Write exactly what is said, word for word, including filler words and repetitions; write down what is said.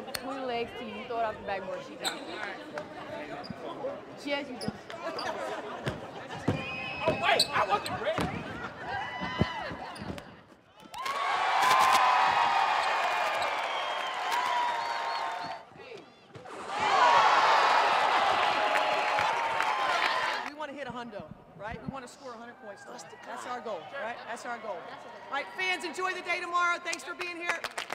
Between the legs, T. You throw it off the backboard, she got it. She has you do. Oh, wait, I wasn't ready. We want to hit a hundo, right? We want to score one hundred points. That's our goal, right? That's our goal. All right, fans, enjoy the day tomorrow. Thanks for being here.